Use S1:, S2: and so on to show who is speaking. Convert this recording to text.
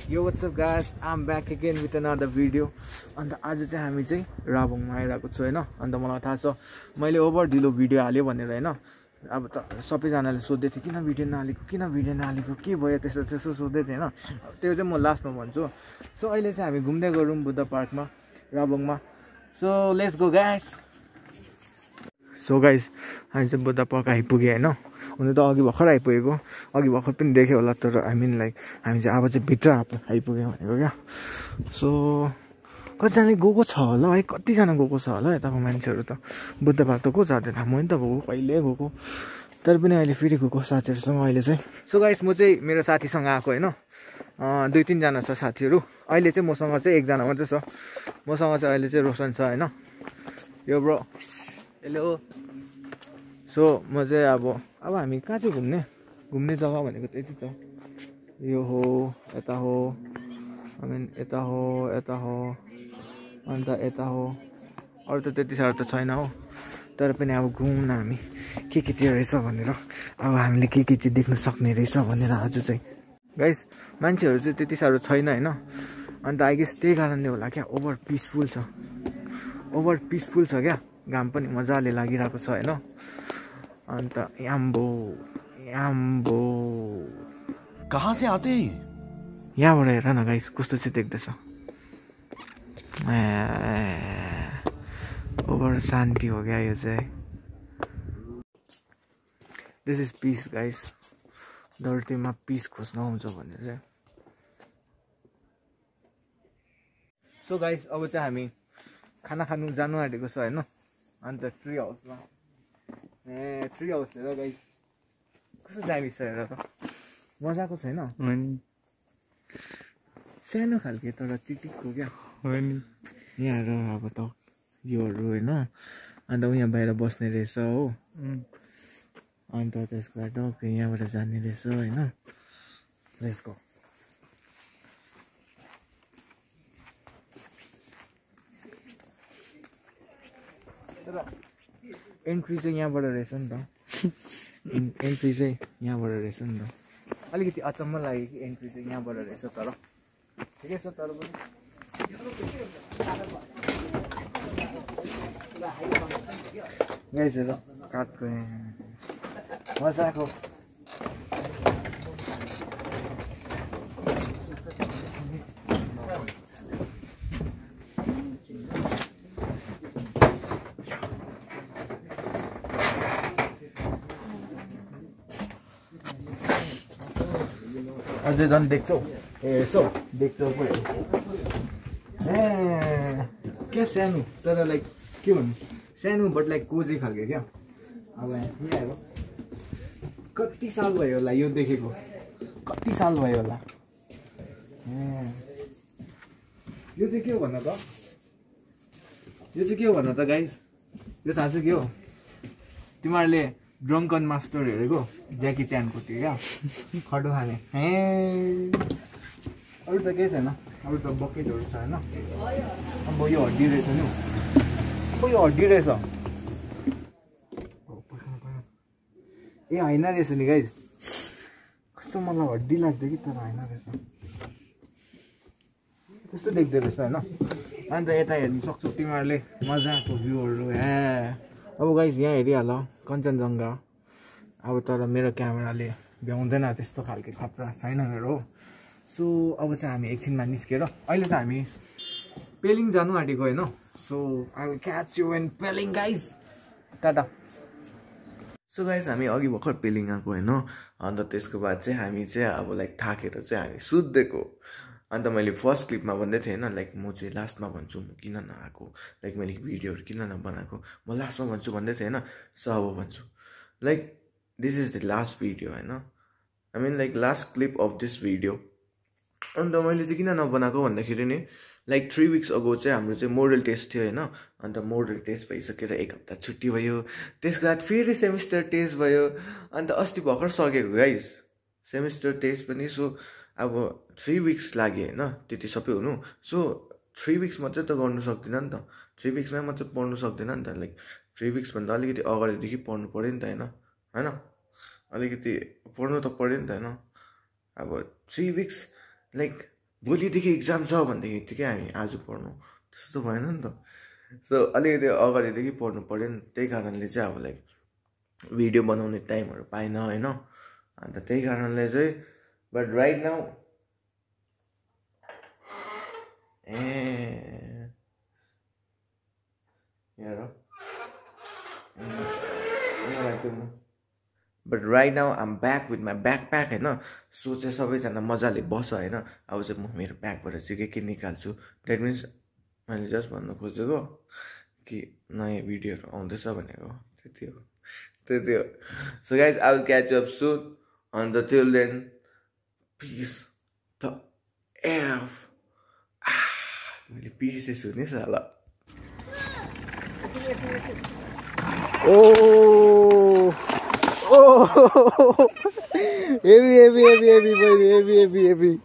S1: Yo, what's up guys, I'm back again with another video. And आज चाहिँ हामी चाहिँ राबोङमा आइरहेको छु हैन। अन्त मलाई थाहा छ मैले ओभर ढिलो भिडियो हाल्यो भनेर हैन। अब त सबैजनाले सोध्दै थियो किन भिडियो नहालेको के भयो त्यस्तो सोध्दै थियो हैन। त्यो चाहिँ म लास्टमा भन्छु। सो अहिले चाहिँ हामी घुम्दै गरौँ बुद्ध पार्कमा राबोङमा। So let's go guys. So guys हामी चाहिँ बुद्ध पार्क आइपुग्यो हैन। हुन त अघि भर्खर आइपुगेको, अघि भर्खर पनि देख्यो होला, तर आई मिन लाइक हामी चाहिँ अब चाहिँ भित्र आइपुग्यौँ भनेको क्या। सो कतिजना गएको छ होला है, कतिजना गएको छ होला यताको मान्छेहरू त। बुद्ध पार्क त को जाँदैन, म नि त गएको, कहिले गएको, तर पनि अहिले फेरि गएको साथीहरूसँग अहिले चाहिँ। सो गाइस म चाहिँ मेरो साथीसँग आएको होइन, 2-3 जना छ साथीहरू। अहिले चाहिँ मसँग चाहिँ एकजना मात्रै छ, मसँग चाहिँ अहिले चाहिँ रोशन छ होइन। यो ब्रो हेलो। सो म चाहिँ अब हामी कहाँ चाहिँ घुम्ने जग्गा भनेको त यति त, यो हो, यता हो, आई मिन यता हो अन्त यता हो, अरू त त्यति साह्रो त छैन हो। तर पनि अब घुम्न हामी के चाहिँ रहेछ भनेर, अब हामीले के चाहिँ देख्न सक्ने रहेछ भनेर आज चाहिँ गाइस। मान्छेहरू चाहिँ त्यति साह्रो छैन होइन। अन्त आई गेस त्यही कारणले होला क्या, ओभर पिसफुल छ क्या। घाम पनि मजाले लागिरहेको छ होइन। अन्त याम्बो
S2: कहाँ से आते हैं?
S1: यहाँबाट हेर न गाइस कस्तो चाहिँ देख्दैछ। ओभर शान्ति हो क्या यो चाहिँ। This is peace guys. धरतीमा पिस खोज्न आउँछ भनेर चाहिँ। सो गाइस अब चाहिँ हामी खाना खानु जानु आँटेको छ होइन। अन्त ट्री हाउसमा, ट्री हाउस हेर गाइस कस्तो दामी छ हेर त, मजाको छैन? सानो खालके तर चिटिकको क्या यहाँ। अब त योहरू होइन। अन्त यहाँ बाहिर बस्ने रहेछ हो। अन्त त्यसको बाद टक्कै यहाँबाट जाने रहेछ होइन। Let's go. तर एन्ट्री चाहिँ यहाँबाट रहेछ नि त। एन्ट्री चाहिँ यहाँबाट रहेछ नि त। अलिकति अचम्म लाग्यो कि एन्ट्री चाहिँ यहाँबाट रहेछ, तर ठिकै छ। तर पनि गाइस हेर काठको मजाको। अझै झन् देख्छौ, हेर्छौ पो क्या सानो, तर लाइक के भन्नु, सानो बट लाइक कोजी खालको क्या। अब यहाँ हेर कति साल भयो होला यो देखेको, कति साल भयो होला। यो चाहिँ के हो भन त, यो चाहिँ के हो भन त गाइस। यो थाहा छ के हो? तिमीहरूले ड्रङ्कन मास्टर हेरेको ज्याकी च्यानको थियो क्या, खटो खाने। अरू त केही छैन, अरू त बकेटहरू छ होइन। अब यो हड्डी रहेछ नि, अब यो हड्डी रहेछ। ए होइन रहेछ नि गाइस, कस्तो मलाई हड्डी लाग्थ्यो कि, तर होइन रहेछ, कस्तो देख्दो रहेछ होइन। अन्त यता हेर्नु सक्छौ तिमीहरूले मजाको भ्यूहरू। अब गाइस यहाँ हेरिहाल कञ्चनजङ्घा। अब तर मेरो क्यामेराले भ्याउँदैन त्यस्तो खालको, खतरा छैन मेरो। सो अब चाहिँ हामी एकछिनमा निस्केर, अहिले त हामी पेलिङ जानु आँटेको होइन। So I will catch you in Pelling guys, tata. So guys हामी अघि भर्खर पेलिङ आएको होइन। अन्त त्यसको बाद चाहिँ हामी चाहिँ अब लाइक थाकेर चाहिँ हामी सुत्दिएको। अन्त मैले फर्स्ट क्लिपमा भन्दै थिएँ होइन, लाइक म चाहिँ लास्टमा भन्छु म किन नआएको, लाइक मैले भिडियोहरू किन नबनाएको, म लास्टमा भन्छु भन्दै थिएँ होइन। सो अब भन्छु, like this is the last video होइन, I mean like last clip of this video. अन्त मैले चाहिँ किन नबनाएको भन्दाखेरि नि, लाइक 3 weeks अगो चाहिँ हाम्रो चाहिँ मोडल टेस्ट थियो होइन। अन्त मोडल टेस्ट भइसकेर 1 हप्ता छुट्टी भयो, त्यसको बाद फेरि सेमिस्टर टेस्ट भयो। अन्त अस्ति भर्खर सकेको गाइस सेमिस्टर टेस्ट पनि। सो अब 3 weeks लाग्यो होइन त्यति सबै हुनु। सो 3 weeks मात्रै त गर्नु सक्दिनँ नि त, 3 weeksमै मात्रै पढ्नु सक्दैन नि त। लाइक 3 weeks भन्दा अलिकति अगाडिदेखि पढ्नु पऱ्यो नि त होइन, अलिकति पढ्नु त पऱ्यो नि त होइन। अब 3 weeks लाइक भोलिदेखि एक्जाम छ भनेदेखि ठिकै हामी आज पढ्नु त्यस्तो भएन नि त सो अलिकति अगाडिदेखि पढ्नु पऱ्यो नि त्यही कारणले चाहिँ अब लाइक भिडियो बनाउने टाइमहरू पाएन होइन अन्त त्यही कारणले चाहिँ but right now but right now I'm back with my backpack होइन सो चाहिँ सबैजना मजाले बस होइन अब चाहिँ म मेरो ब्यागबाट चाहिँ के निकाल्छु द्याट मिन्स मैले जस्ट भन्नु खोजेको कि नयाँ भिडियोहरू आउँदैछ भनेको त्यति हो so guys I will catch up soon अन्त till then peace the F मैले पिसै सुनेँ साला heavy, heavy, heavy, heavy, heavy, heavy, heavy.